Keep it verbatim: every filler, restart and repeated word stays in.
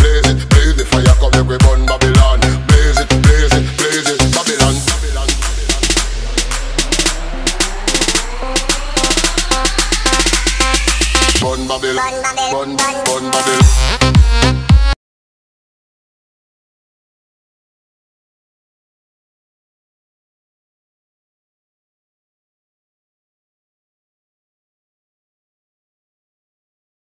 blaze it, blaze the fire, come make we burn Babylon. Blaze it, blaze it, blaze it, Babylon. Burn Babylon, burn, burn Babylon.